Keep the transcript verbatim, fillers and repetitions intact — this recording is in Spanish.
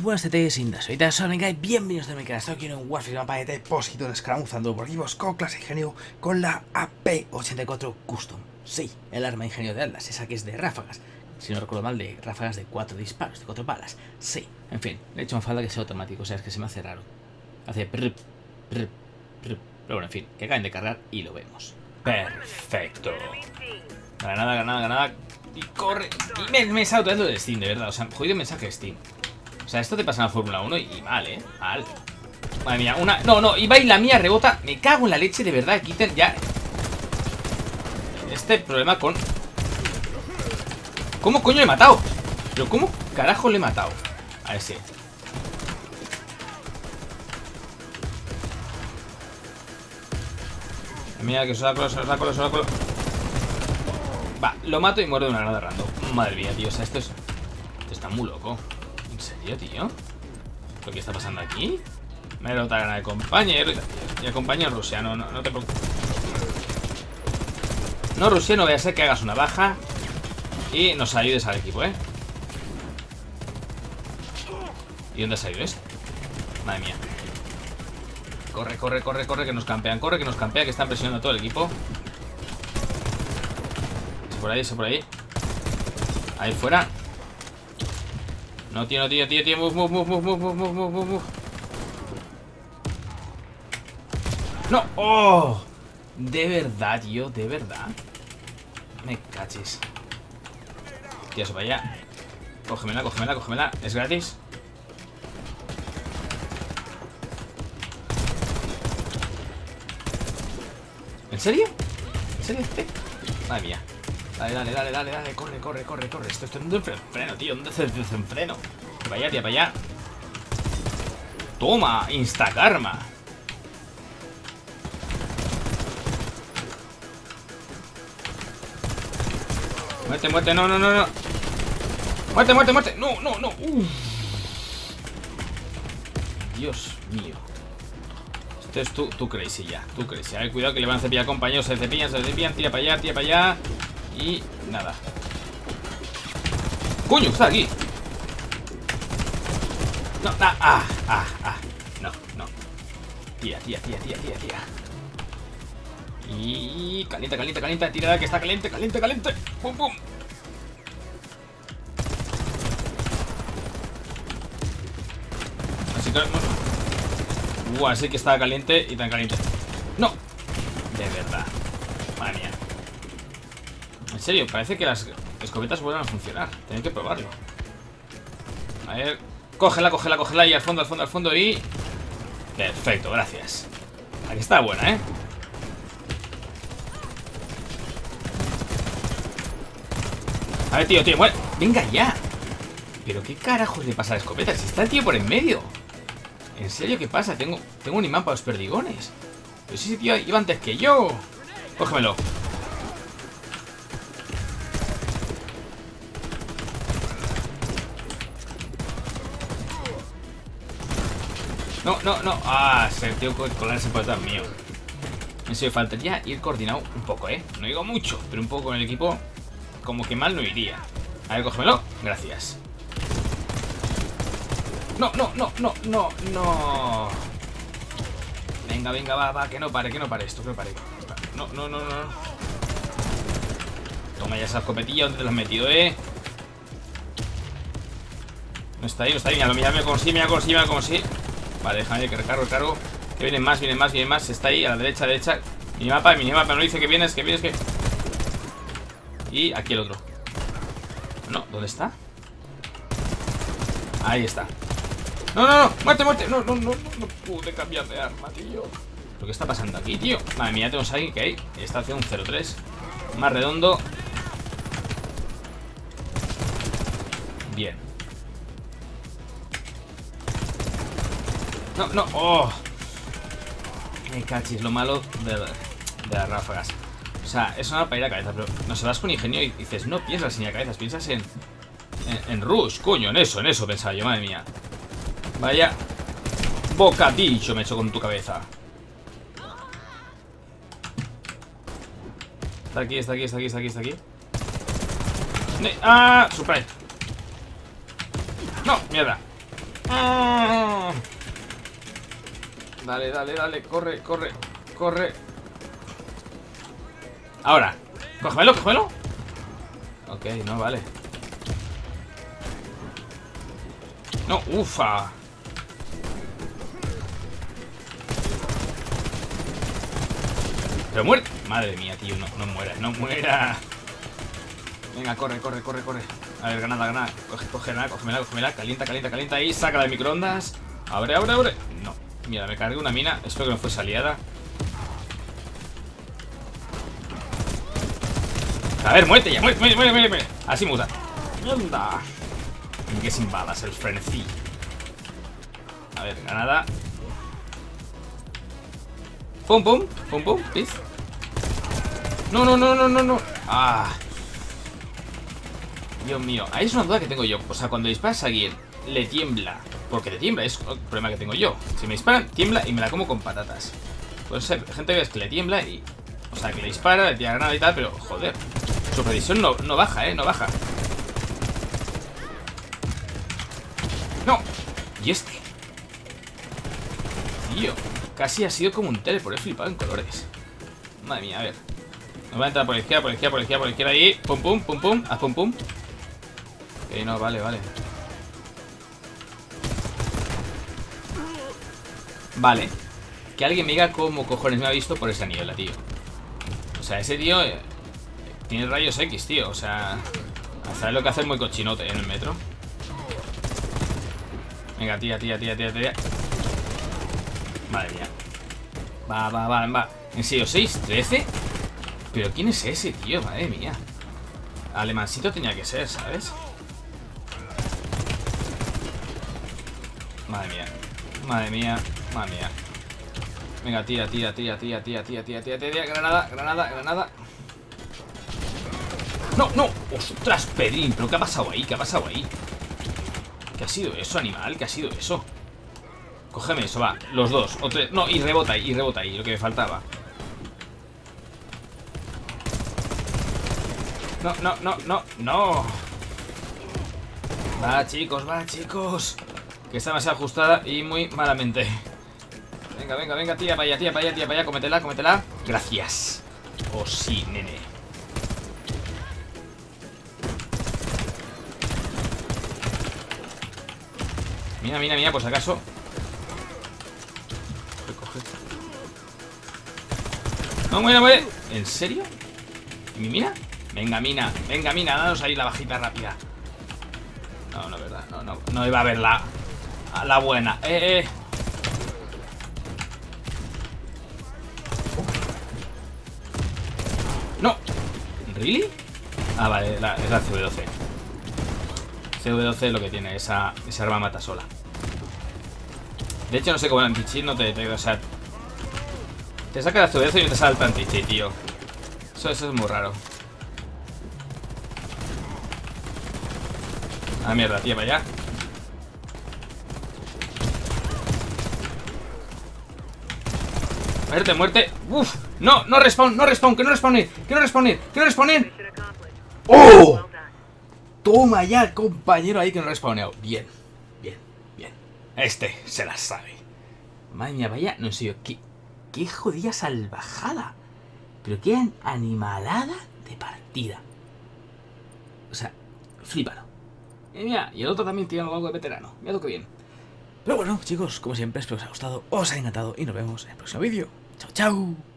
buenas T Ts Indas, ahorita soy venga y bienvenidos de mi canal. Estoy aquí en un Warfare mapa de Depósito en escaramuzando por aquí con clase ingenio con la A P ochenta y cuatro Custom. Sí, el arma ingenio de Atlas, esa que es de ráfagas. Si no recuerdo mal, de ráfagas de cuatro disparos, de cuatro balas. Sí, en fin, le he hecho más falta que sea automático, o sea, es que se me hace raro. Hace prr, prr, prr. Pero bueno, en fin, que acaben de cargar y lo vemos. Perfecto. Granada, granada, granada. Y corre. Y me, me está autorando de Steam, de verdad. O sea, jodido mensaje de Steam. O sea, esto te pasa en la Fórmula uno y mal, ¿eh? Mal. Madre mía, una... No, no, iba y la mía rebota. Me cago en la leche, de verdad. Quiten ya... Este problema con... ¿Cómo coño le he matado? Pero ¿cómo carajo le he matado? A ese. Mira, que solo solo solo solo. Va, lo mato y muero de una granada random. Madre mía, tío, o sea, esto es... Esto está muy loco. ¿En serio, tío? ¿Lo que está pasando aquí? Me he rotado granada de compañero y el compañero rusiano, no, no te preocupes. No, rusiano, voy a ser que hagas una baja y nos ayudes al equipo, ¿eh? ¿Y dónde ha salido esto? Madre mía. Corre, corre, corre, corre, que nos campean. Corre, que nos campean, que están presionando a todo el equipo. Ese por ahí, ese por ahí. Ahí fuera. No, tío, no, tío, tío, tío. Move, move, move, move, move, move, move, move. No, oh. De verdad, tío, de verdad. Me caches. Tío, eso para allá. Cógemela, cógemela, cógemela. Es gratis. ¿En serio? ¿En serio? ¿Eh? Madre mía. Dale, dale, dale, dale, dale. Corre, corre, corre, corre. Esto es un desenfreno, tío. Un desenfreno. Para allá, tío, para allá. Toma, Instakarma. Muerte, muerte, no, no, no, no. Muerte, muerte, muerte. No, no, no. Uf. Dios mío. Esto es tú, tú crazy ya, tú crazy. A ver, cuidado que le van a cepillar compañeros. Se cepillan, se cepillan, tira para allá, tira para allá. Y nada. ¡Coño! Está aquí. No, ah, ah, ah, ah. No, no. Tira, tira, tira, tira, tira, tira. Y calienta, calienta, calienta. Tira que está caliente, caliente, caliente. Pum, pum. Así que no. Uh, así que estaba caliente y tan caliente. ¡No! De verdad. Madre mía. En serio, parece que las escopetas vuelven a funcionar. Tienen que probarlo. A ver. Cógela, cógela, cógela. Y al fondo, al fondo, al fondo. Y... Perfecto, gracias. Aquí está buena, ¿eh? A ver, tío, tío, muere. Venga ya. Pero qué carajos le pasa a la escopeta. Si está el tío por en medio. ¿En serio qué pasa? Tengo, tengo un imán para los perdigones. Pero si ese tío iba antes que yo. Cógemelo. No, no, no. Ah, se tengo que colarse por detrás mío. En serio, faltaría ir coordinado un poco, ¿eh? No digo mucho, pero un poco con el equipo. Como que mal no iría. A ver, cógemelo. Gracias. No, no, no, no, no, no. Venga, venga, va, va, que no pare, que no pare esto, que no pare. No, no, no, no. Toma ya esa escopetilla, ¿dónde te la has metido, eh? No está ahí, no está ahí, mira, mira, me consigue, me consigue, me consigue. Vale, déjame que recargo, recargo. Que vienen más, vienen más, vienen más. Está ahí, a la derecha, a la derecha. Minimapa, minimapa, no dice que vienes, que vienes, que... Y aquí el otro. No, ¿dónde está? Ahí está. No, no, no, muerte, muerte. No, no, no, no, no pude cambiar de arma, tío. ¿Lo que está pasando aquí, tío? Madre mía, tenemos ahí que hay. Está haciendo un cero tres. Más redondo. Bien. No, no, oh. Me cachis, lo malo de, de las ráfagas. O sea, es una para ir a cabeza, pero no se vas con ingenio y dices, no piensas ni a cabezas, piensas en, en, en rush, coño, en eso, en eso pensaba yo, madre mía. Vaya bocadillo me he hecho con tu cabeza. Está aquí, está aquí, está aquí, está aquí, está aquí. ¡Ah! ¡Surprise! ¡No! ¡Mierda! Dale, dale, dale, corre, corre, corre. Ahora, cógemelo, cógemelo. Ok, no, vale. No, ufa. Pero muere. Madre mía, tío, no, no muera, no muera. Venga, corre, corre, corre, corre. A ver, granada, granada. Coge, cógemela, cógemela, cógemela. Calienta, calienta, calienta ahí. Sácala de microondas. Abre, abre, abre. No. Mira, me cargué una mina. Espero que no fuese aliada. A ver, muerte ya. Muerte, muerte, muerte, muerte, muerte. Así me gusta. Anda. Y que sin balas, el frenesí. A ver, granada. Pum, pum, pum, pum, pis. No, no, no, no, no, no. Ah. Dios mío, ahí es una duda que tengo yo. O sea, cuando disparas a alguien, le tiembla. Porque le tiembla, es el problema que tengo yo. Si me disparan, tiembla y me la como con patatas. Pues hay gente que ves que le tiembla y... O sea, que le dispara, le tira granada y tal, pero joder. Su precisión no, no baja, eh, no baja. No. ¿Y este? Tío, casi ha sido como un teleport, he flipado en colores. Madre mía, a ver. Nos va a entrar por la izquierda, por la izquierda, por la izquierda, por la izquierda ahí. Pum, pum, pum, pum, haz pum, pum. Ok, no, vale, vale. Vale. Que alguien me diga cómo cojones me ha visto por esa niebla, tío. O sea, ese tío eh, tiene rayos X, tío. O sea, ¿sabes lo que hace? Es muy cochinote en el metro. Venga, tía, tía, tía, tía, tía. Madre mía. Va, va, va, va. ¿En serio? ¿seis? ¿trece? ¿Pero quién es ese, tío? Madre mía. Alemancito tenía que ser, ¿sabes? Madre mía. Madre mía. Madre mía. Venga, tira, tira, tira, tira, tira, tira, tira, tira, tira. Granada, granada, granada. No, no. Ostras, Pedrín. ¿Pero qué ha pasado ahí? ¿Qué ha pasado ahí? ¿Qué ha sido eso, animal? ¿Qué ha sido eso? Cógeme eso, va. Los dos. O tres. No, y rebota ahí, y rebota ahí. Lo que me faltaba. No, no, no, no, no. Va, chicos, va, chicos. Que está demasiado ajustada y muy malamente. Venga, venga, venga, tía para allá, tía para allá, tía para allá. Cómetela, cómetela. Gracias. Oh, sí, nene. Mira, mira, mira, por si acaso. Coge, coge. No, muere, muere. ¿En serio? ¿Y mi mina? Venga, mina, venga, mina, danos ahí la bajita rápida. No, no, verdad, no, no, no iba a ver la, la buena. Eh, eh. No. ¿Really? Ah, vale, la, es la C V doce. C V doce es lo que tiene, esa, esa arma mata sola. De hecho, no sé cómo el anti-cheat no te detecta, o sea, te saca la C V doce y no te salta el anti-cheat, tío. Eso, eso es muy raro. Ah, mierda, tía, para allá. Muerte, muerte. Uf, no, no respawn, no respawn, que no respawnen, que no respawnen, que no respawnen. ¡Oh! Toma ya, compañero, ahí que no respawneado. Bien, bien, bien. Este se la sabe. Madre mía, vaya, no sé yo, qué, qué jodida salvajada. Pero qué animalada de partida. O sea, flípalo. Y mira, y el otro también tiene algo de veterano. Mira lo que bien. Pero bueno, chicos, como siempre, espero que os haya gustado, os haya encantado y nos vemos en el próximo vídeo. Chao, chao.